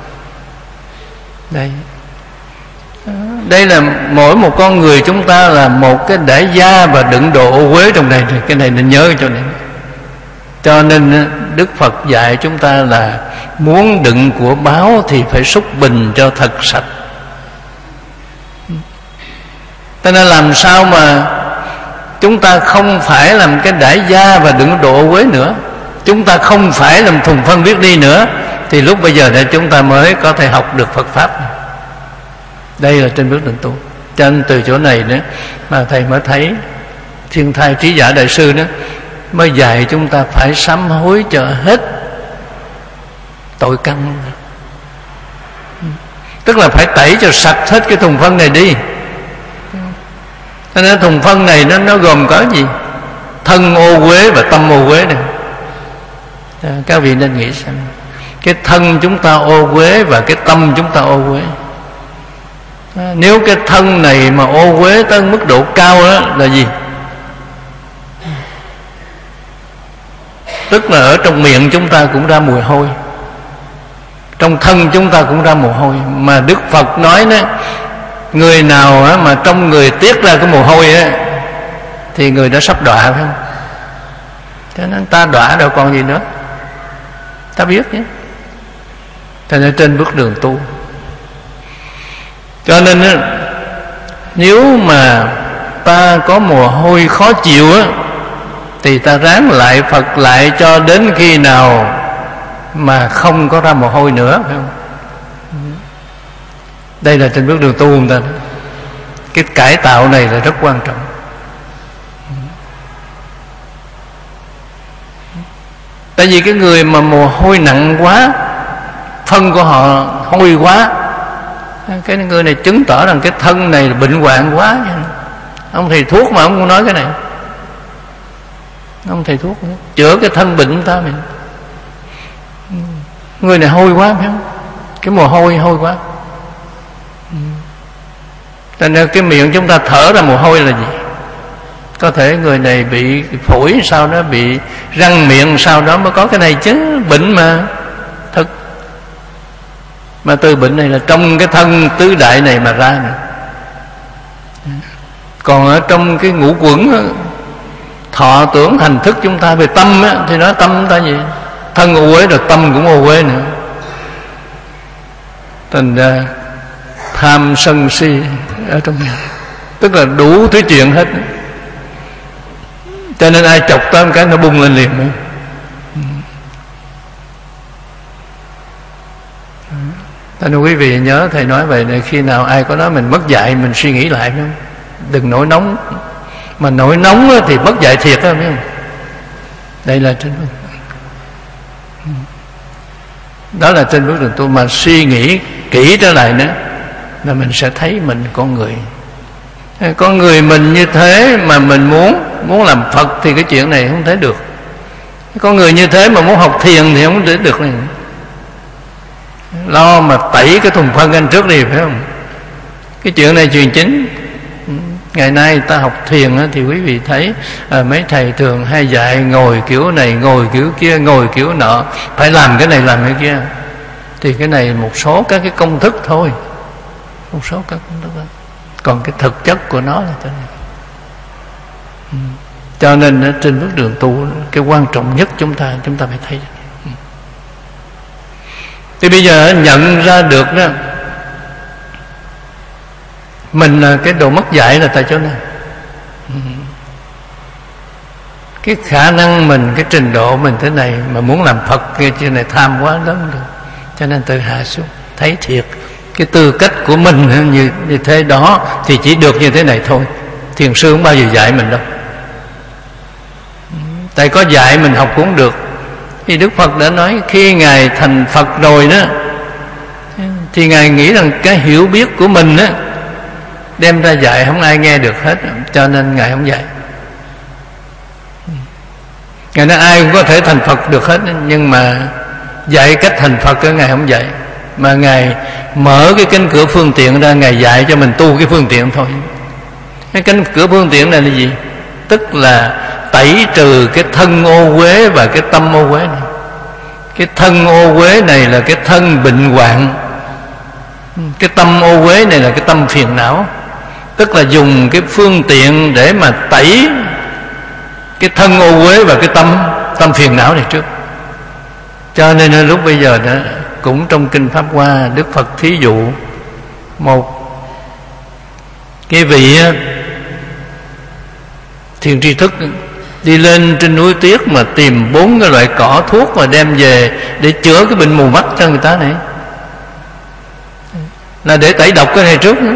Đây là mỗi một con người chúng ta là một cái đải da và đựng đồ ô uế trong này. Cái này nên nhớ cho nên. Cho nên Đức Phật dạy chúng ta là muốn đựng của báo thì phải xúc bình cho thật sạch. Cho nên làm sao mà chúng ta không phải làm cái đải da và đựng đồ ô uế nữa, chúng ta không phải làm thùng phân biết đi nữa, thì lúc bây giờ để chúng ta mới có thể học được Phật Pháp. Đây là trên bước đường tu. Cho nên từ chỗ này nữa mà thầy mới thấy Thiên Thai Trí Giả Đại Sư đó mới dạy chúng ta phải sám hối cho hết tội căn. Tức là phải tẩy cho sạch hết cái thùng phân này đi. Cho nên thùng phân này nó gồm có gì? Thân ô uế và tâm ô uế này. Các vị nên nghĩ xem, cái thân chúng ta ô uế và cái tâm chúng ta ô uế. Nếu cái thân này mà ô uế tới mức độ cao đó là gì? Tức là ở trong miệng chúng ta cũng ra mùi hôi, trong thân chúng ta cũng ra mồ hôi. Mà Đức Phật nói đó, người nào mà trong người tiết ra cái mồ hôi á, thì người đó sắp đọa, phải không? Cho nên ta đọa đâu còn gì nữa, ta biết nhé. Thành ra trên bước đường tu, cho nên nếu mà ta có mồ hôi khó chịu á, thì ta ráng lại Phật lại cho đến khi nào mà không có ra mồ hôi nữa, phải không? Đây là trên bước đường tu người ta. Cái cải tạo này là rất quan trọng. Tại vì cái người mà mồ hôi nặng quá, thân của họ hôi quá, cái người này chứng tỏ rằng cái thân này là bệnh hoạn quá. Ông thầy thuốc mà ông cũng nói cái này. Ông thầy thuốc chữa cái thân bệnh ta mình. Người này hôi quá, phải không? Cái mồ hôi quá. Cho nên cái miệng chúng ta thở ra mồ hôi là gì? Có thể người này bị phổi, sau đó bị răng miệng, sau đó mới có cái này chứ. Bệnh mà thật. Mà từ bệnh này là trong cái thân tứ đại này mà ra nữa. Còn ở trong cái ngũ quẩn thọ tưởng hành thức chúng ta về tâm á, thì nói tâm chúng ta gì? Thân ô uế rồi tâm cũng ô uế nữa. Thành ra tham sân si ở trong nhà, tức là đủ thứ chuyện hết. Cho nên ai chọc tới một cái nó bung lên liền nữa. Cho nên quý vị nhớ thầy nói vậy, để khi nào ai có nói mình mất dạy, mình suy nghĩ lại, phải không? Đừng nổi nóng. Mà nổi nóng thì mất dạy thiệt đó, phải không? Đây là trên bước. Đó là trên bước đường tu. Mà suy nghĩ kỹ trở lại nữa là mình sẽ thấy mình con người. Con người mình như thế mà mình muốn làm Phật thì cái chuyện này không thể được. Con người như thế mà muốn học thiền thì không thể được này. Lo mà tẩy cái thùng phân anh trước đi, phải không? Cái chuyện này chuyện chính. Ngày nay ta học thiền thì quý vị thấy mấy thầy thường hay dạy ngồi kiểu này, ngồi kiểu kia, ngồi kiểu nọ, phải làm cái này làm cái kia. Thì cái này một số các cái công thức thôi, một số các công thức thôi. Còn cái thực chất của nó là thế này. Cho nên trên bước đường tu, cái quan trọng nhất chúng ta phải thấy. Thì bây giờ nhận ra được đó, mình là cái độ mất dạy là tại chỗ này. Cái khả năng mình, cái trình độ mình thế này mà muốn làm Phật kia chuyện này tham quá lớn được. Cho nên tự hạ xuống, thấy thiệt cái tư cách của mình như thế đó thì chỉ được như thế này thôi. Thiền sư không bao giờ dạy mình đâu. Tại có dạy mình học cũng được. Thì Đức Phật đã nói khi Ngài thành Phật rồi đó, thì Ngài nghĩ rằng cái hiểu biết của mình á, đem ra dạy không ai nghe được hết, cho nên Ngài không dạy. Ngài nói ai cũng có thể thành Phật được hết, nhưng mà dạy cách thành Phật đó Ngài không dạy. Mà Ngài mở cái cánh cửa phương tiện ra, Ngài dạy cho mình tu cái phương tiện thôi. Cái cánh cửa phương tiện này là gì? Tức là tẩy trừ cái thân ô uế và cái tâm ô uế này. Cái thân ô uế này là cái thân bệnh hoạn, cái tâm ô uế này là cái tâm phiền não. Tức là dùng cái phương tiện để mà tẩy cái thân ô uế và cái tâm phiền não này trước. Cho nên lúc bây giờ đó, cũng trong Kinh Pháp Hoa, Đức Phật thí dụ một cái vị thiền tri thức đi lên trên núi tuyết mà tìm 4 cái loại cỏ thuốc mà đem về để chữa cái bệnh mù mắt cho người ta này, là để tẩy độc cái này trước nữa.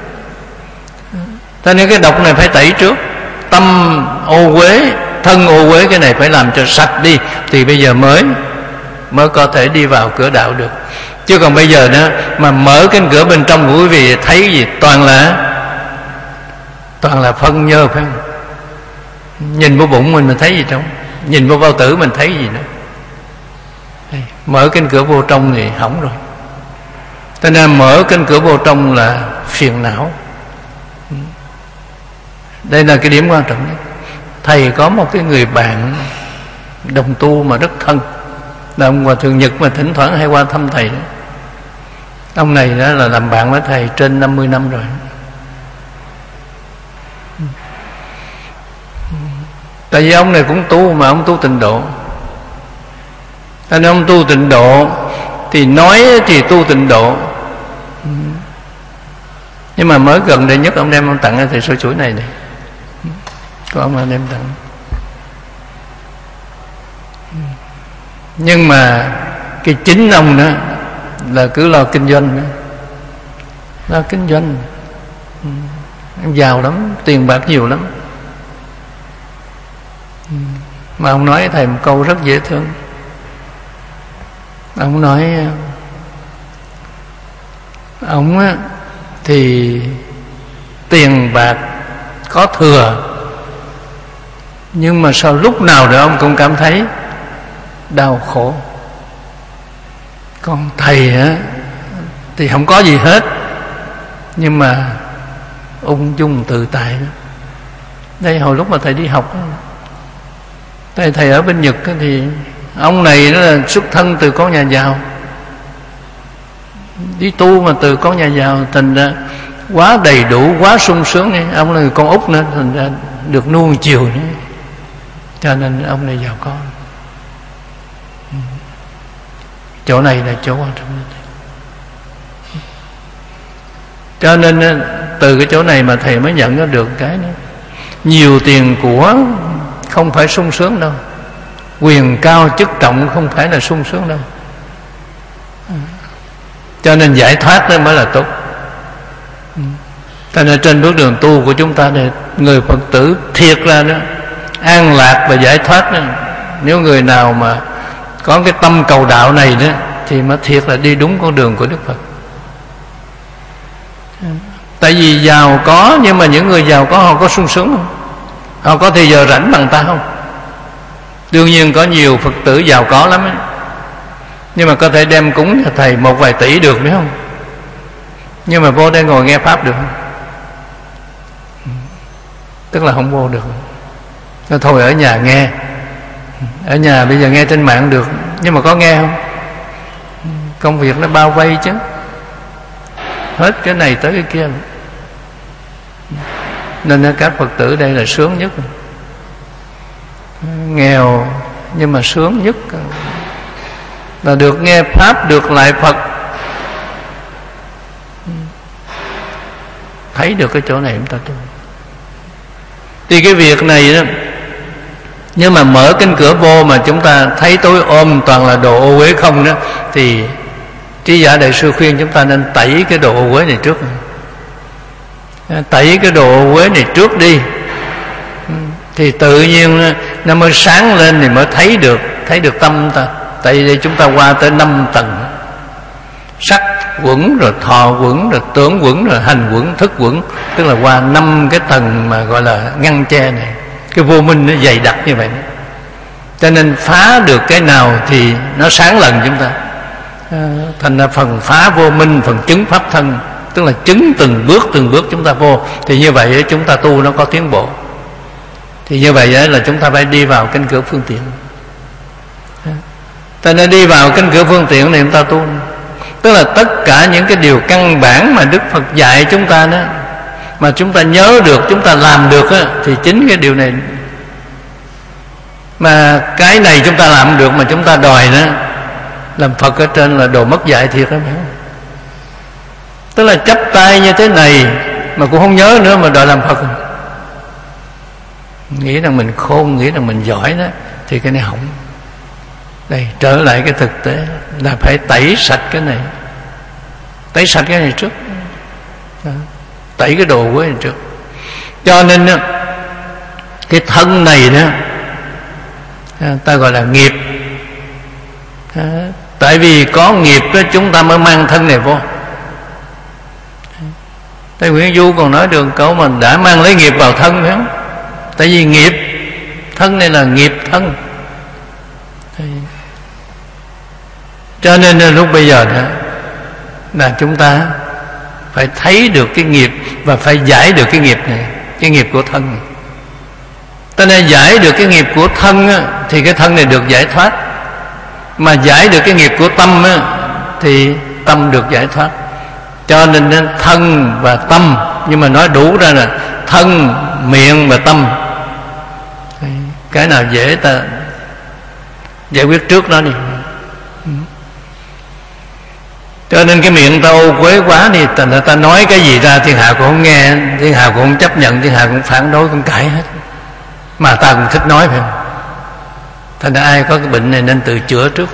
Cho nên cái độc này phải tẩy trước. Tâm ô uế, thân ô uế, cái này phải làm cho sạch đi, thì bây giờ mới có thể đi vào cửa đạo được. Chứ còn bây giờ đó mà mở cánh cửa bên trong của quý vị thấy gì? Toàn là phân nhơ, phải không? Nhìn vô bụng mình thấy gì trong, nhìn vô bao tử mình thấy gì nữa. Mở cánh cửa vô trong thì hỏng rồi. Cho nên mở cánh cửa vô trong là phiền não. Đây là cái điểm quan trọng nhất. Thầy có một cái người bạn đồng tu mà rất thân, là ông Hòa Thượng Nhật, mà thỉnh thoảng hay qua thăm thầy đó. Ông này đó là làm bạn với thầy trên 50 năm rồi. Tại vì ông này cũng tu, mà ông tu tịnh độ. Cho nên ông tu tịnh độ thì nói thì tu tịnh độ, nhưng mà mới gần đây nhất ông đem ông tặng cho thầy sôi chuỗi này này. Có ông đem tặng. Nhưng mà cái chính ông đó là cứ lo kinh doanh nữa. Lo kinh doanh. Em giàu lắm, tiền bạc nhiều lắm. Mà ông nói thầy một câu rất dễ thương. Ông nói ông thì tiền bạc có thừa, nhưng mà sau lúc nào đó ông cũng cảm thấy đau khổ. Còn thầy thì không có gì hết, nhưng mà ung dung tự tại đó. Đây hồi lúc mà thầy đi học, thầy ở bên Nhật thì ông này nó là xuất thân từ con nhà giàu, đi tu mà từ con nhà giàu, thành ra quá đầy đủ, quá sung sướng ấy. Ông là con út nữa, thành ra được nuông chiều nữa, cho nên ông này giàu có. Chỗ này là chỗ quan trọng nhất. Cho nên từ cái chỗ này mà thầy mới nhận ra được cái nữa. Nhiều tiền của không phải sung sướng đâu, quyền cao chức trọng không phải là sung sướng đâu. Cho nên giải thoát đó mới là tốt. Cho nên trên bước đường tu của chúng ta này, người Phật tử thiệt ra đó, an lạc và giải thoát đó, nếu người nào mà có cái tâm cầu đạo này đó, thì mới thiệt là đi đúng con đường của Đức Phật. Tại vì giàu có, nhưng mà những người giàu có họ có sung sướng không? Họ có thời giờ rảnh bằng ta không? Đương nhiên có nhiều Phật tử giàu có lắm ấy, nhưng mà có thể đem cúng cho thầy một vài tỷ được nữa không? Nhưng mà vô đây ngồi nghe Pháp được không? Tức là không vô được. Nó thôi ở nhà nghe. Ở nhà bây giờ nghe trên mạng được, nhưng mà có nghe không? Công việc nó bao vây chứ, hết cái này tới cái kia. Nên các Phật tử đây là sướng nhất. nghèo nhưng mà sướng nhất là được nghe pháp, được lại Phật. Thấy được cái chỗ này chúng ta tu. Thì cái việc này đó, nhưng mà mở cánh cửa vô mà chúng ta thấy tối ôm toàn là đồ ô uế không đó, thì Trí Giả Đại Sư khuyên chúng ta nên tẩy cái đồ ô uế này trước. Tẩy cái đồ ô uế này trước đi, thì tự nhiên nó mới sáng lên, thì mới thấy được tâm ta. Tại vì đây chúng ta qua tới 5 tầng: sắc quẩn, rồi thọ quẩn, rồi tưởng quẩn, rồi hành quẩn, thức quẩn. Tức là qua 5 cái tầng mà gọi là ngăn che này. Cái vô minh nó dày đặc như vậy. Cho nên phá được cái nào thì nó sáng lần chúng ta. Thành ra phần phá vô minh, phần chứng pháp thân, tức là chứng từng bước chúng ta vô. Thì như vậy chúng ta tu nó có tiến bộ. Thì như vậy là chúng ta phải đi vào cánh cửa phương tiện. Ta nên đi vào cánh cửa phương tiện này chúng ta tu. Tức là tất cả những cái điều căn bản mà Đức Phật dạy chúng ta đó, mà chúng ta nhớ được, chúng ta làm được đó, thì chính cái điều này. Mà cái này chúng ta làm được mà chúng ta đòi đó, làm Phật ở trên là đồ mất dạy thiệt đó. Tức là chắp tay như thế này mà cũng không nhớ nữa mà đòi làm Phật, nghĩ rằng mình khôn, nghĩ rằng mình giỏi đó, thì cái này hỏng. Đây, trở lại cái thực tế là phải tẩy sạch cái này. Tẩy sạch cái này trước. Tẩy cái đồ của này trước. Cho nên cái thân này đó ta gọi là nghiệp. Tại vì có nghiệp đó, chúng ta mới mang thân này vô. Thầy Nguyễn Du còn nói đường câu mình đã mang lấy nghiệp vào thân, phải không? Tại vì nghiệp thân này là nghiệp thân. Cho nên lúc bây giờ đó là chúng ta phải thấy được cái nghiệp và phải giải được cái nghiệp này, cái nghiệp của thân này. Ta nên giải được cái nghiệp của thân á, thì cái thân này được giải thoát. Mà giải được cái nghiệp của tâm á, thì tâm được giải thoát. Cho nên thân và tâm, nhưng mà nói đủ ra là thân, miệng và tâm. Cái nào dễ ta giải quyết trước đó đi. Cho nên cái miệng ta ô quế quá thì ta nói cái gì ra thiên hạ cũng không nghe, thiên hạ cũng không chấp nhận, thiên hạ cũng phản đối, cũng cãi hết. Mà ta cũng thích nói, phải không? Thành ra ai có cái bệnh này nên tự chữa trước.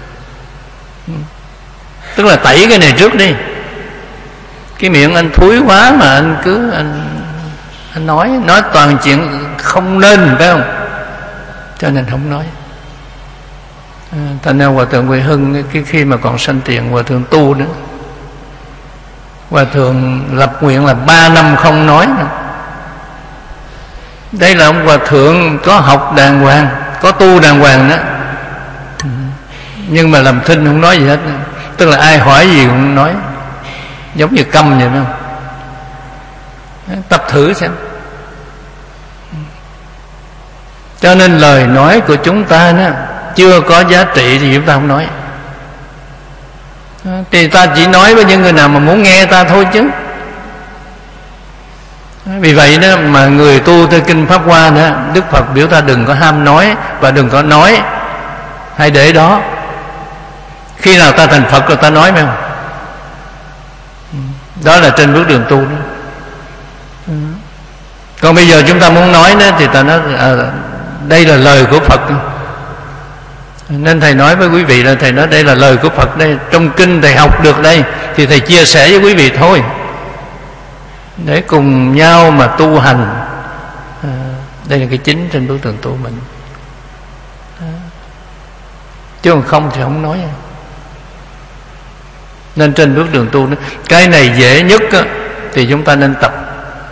Tức là tẩy cái này trước đi. Cái miệng anh thúi quá mà anh cứ anh nói toàn chuyện không nên, phải không? Cho nên không nói. Thành ra Hòa Thượng Huệ Hưng khi mà còn sanh tiền, Hòa Thượng tu nữa, Hòa Thượng lập nguyện là 3 năm không nói nữa. Đây là ông Hòa Thượng có học đàng hoàng, có tu đàng hoàng đó, nhưng mà làm thinh không nói gì hết. Tức là ai hỏi gì cũng không nói, giống như câm vậy, phải không? Tập thử xem. Cho nên lời nói của chúng ta đó chưa có giá trị thì chúng ta không nói. Thì ta chỉ nói với những người nào mà muốn nghe ta thôi chứ. Vì vậy đó mà người tu theo Kinh Pháp Hoa đó, Đức Phật biểu ta đừng có ham nói và đừng có nói. Hãy để đó. Khi nào ta thành Phật rồi ta nói, phải không? Đó là trên bước đường tu đó. Còn bây giờ chúng ta muốn nói đó, thì ta nói đây là lời của Phật. Nên thầy nói với quý vị là thầy nói đây là lời của Phật đây, trong kinh thầy học được đây thì thầy chia sẻ với quý vị thôi, để cùng nhau mà tu hành. Đây là cái chính trên bước đường tu mình. Chứ còn không thì không nói. Nên trên bước đường tu đó, cái này dễ nhất á, thì chúng ta nên tập.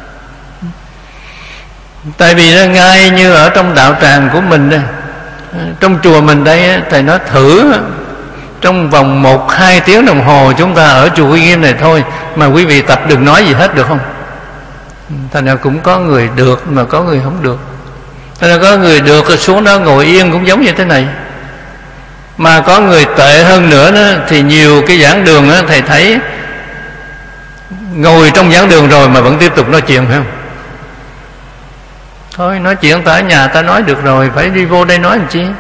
Tại vì nó ngay như ở trong đạo tràng của mình đây, trong chùa mình đây, thầy nói thử trong vòng 1-2 tiếng đồng hồ chúng ta ở chùa Uy Nghiêm này thôi, mà quý vị tập đừng nói gì hết, được không? Thành ra cũng có người được mà có người không được. Thành ra có người được xuống đó ngồi yên cũng giống như thế này. Mà có người tệ hơn nữa đó, thì nhiều cái giảng đường đó, thầy thấy ngồi trong giảng đường rồi mà vẫn tiếp tục nói chuyện, phải không? Thôi nói chuyện ta ở nhà ta nói được rồi, phải đi vô đây nói làm chi?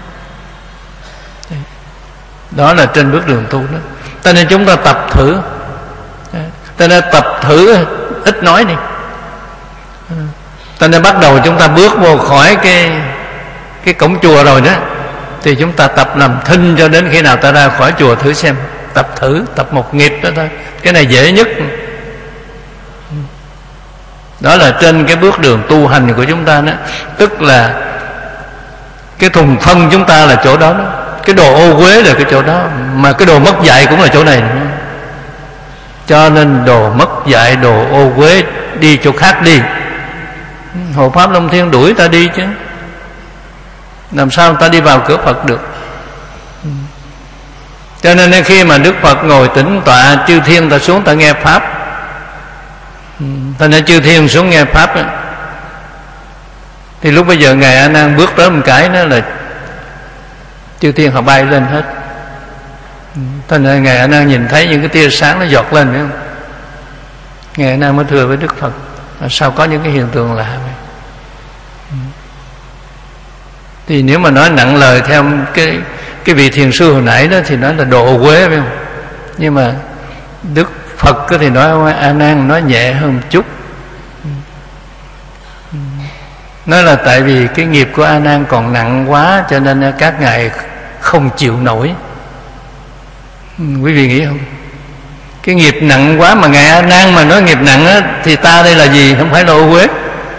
Đó là trên bước đường tu đó. Cho nên chúng ta tập thử. Cho nên tập thử ít nói đi. Cho nên bắt đầu chúng ta bước vô khỏi cái cổng chùa rồi đó, thì chúng ta tập làm thinh cho đến khi nào ta ra khỏi chùa thử xem. Tập thử, tập một nghiệp đó thôi. Cái này dễ nhất. Đó là trên cái bước đường tu hành của chúng ta đó. Tức là cái thùng phân chúng ta là chỗ đó, cái đồ ô uế là cái chỗ đó, mà cái đồ mất dạy cũng là chỗ này. Cho nên đồ mất dạy, đồ ô uế đi chỗ khác đi. Hộ Pháp Long Thiên đuổi ta đi chứ, làm sao ta đi vào cửa Phật được. Cho nên khi mà Đức Phật ngồi tĩnh tọa, chư thiên ta xuống ta nghe Pháp. Ta nói chư thiên xuống nghe Pháp đó. Thì lúc bây giờ Ngài A Nan bước tới một cái đó là chư thiên họ bay lên hết. Cho nên Ngài A Nan nhìn thấy những cái tia sáng nó giọt lên, phải không? Ngài A Nan mới thưa với Đức Phật: sao có những cái hiện tượng lạ vậy? Thì nếu mà nói nặng lời theo cái vị thiền sư hồi nãy đó thì nói là đồ quế, phải không? Nhưng mà Đức Phật thì nói A Nan nói nhẹ hơn một chút. Nói là tại vì cái nghiệp của A Nan còn nặng quá, cho nên các ngài không chịu nổi. Quý vị nghĩ không? Cái nghiệp nặng quá mà Ngài A Nan mà nói nghiệp nặng á, thì ta đây là gì? Không phải là ô uế.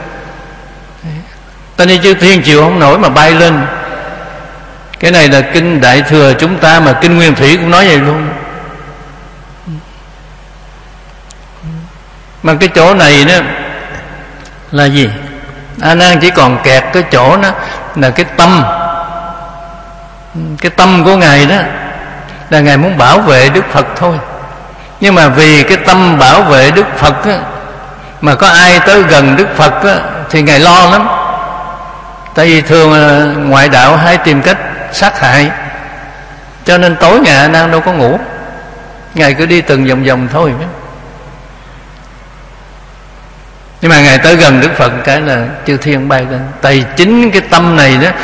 Ta đi chư thiên chịu không nổi mà bay lên. Cái này là kinh Đại Thừa chúng ta, mà kinh Nguyên Thủy cũng nói vậy luôn. Mà cái chỗ này đó là gì? A Nan chỉ còn kẹt cái chỗ đó là cái tâm. Cái tâm của Ngài đó là Ngài muốn bảo vệ Đức Phật thôi. Nhưng mà vì cái tâm bảo vệ Đức Phật á, mà có ai tới gần Đức Phật á, thì Ngài lo lắm. Tại vì thường ngoại đạo hay tìm cách sát hại. Cho nên tối Ngài A Nan đâu có ngủ, Ngài cứ đi từng vòng vòng thôi. Nhưng mà Ngài tới gần Đức Phật cái là chư thiên bay lên. Tại chính cái tâm này đó,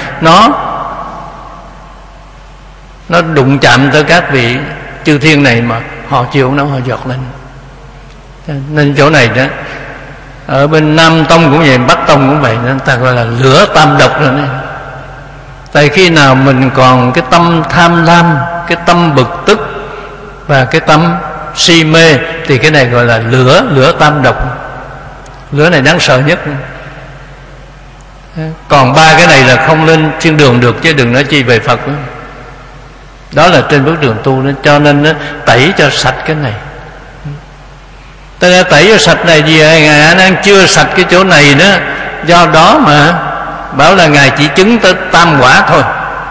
nó đụng chạm tới các vị chư thiên này mà họ chịu nó, họ giọt lên. Nên chỗ này đó, ở bên Nam Tông cũng vậy, Bắc Tông cũng vậy, nên ta gọi là lửa tam độc rồi này. Tại khi nào mình còn cái tâm tham lam, cái tâm bực tức và cái tâm si mê, thì cái này gọi là lửa tam độc. Lửa này đáng sợ nhất. Còn ba cái này là không lên thiên đường được, chứ đừng nói chi về Phật nữa. Đó là trên bước đường tu đó. Cho nên nó tẩy cho sạch cái này. Ta đã tẩy cho sạch này vì Ngài A Nan chưa sạch cái chỗ này đó. Do đó mà bảo là Ngài chỉ chứng tới tam quả thôi,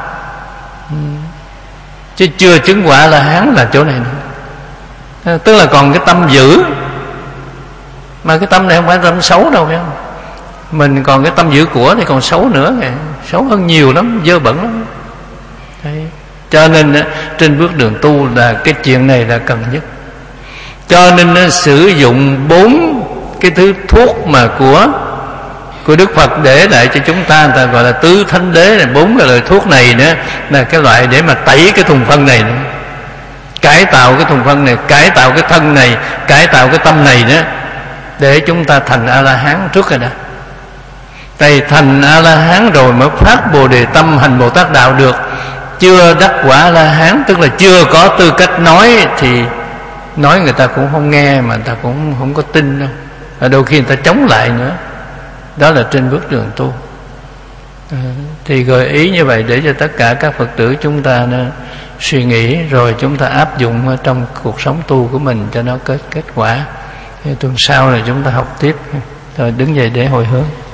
chứ chưa chứng quả La Hán là chỗ này nữa. Tức là còn cái tâm dữ. Mà cái tâm này không phải tâm xấu đâu, phải không? Mình còn cái tâm dữ của thì còn xấu nữa, xấu hơn nhiều lắm, dơ bẩn lắm. Đấy. Cho nên trên bước đường tu là cái chuyện này là cần nhất. Cho nên sử dụng 4 cái thứ thuốc mà của Đức Phật để lại cho chúng ta, ta gọi là tứ thánh đế này. 4 cái loại thuốc này nữa là cái loại để mà tẩy cái thùng phân này nữa, cải tạo cái thùng phân này, cải tạo cái thân này, cải tạo cái tâm này nữa, để chúng ta thành A-la-hán trước rồi đó. Tại thành A-la-hán rồi mới phát Bồ Đề tâm hành Bồ Tát đạo được. Chưa đắc quả A-la-hán, tức là chưa có tư cách nói, thì nói người ta cũng không nghe, mà người ta cũng không có tin đâu. Đôi khi người ta chống lại nữa. Đó là trên bước đường tu. Thì gợi ý như vậy để cho tất cả các Phật tử chúng ta suy nghĩ, rồi chúng ta áp dụng trong cuộc sống tu của mình cho nó kết quả. Tuần sau là chúng ta học tiếp. Rồi đứng dậy để hồi hướng.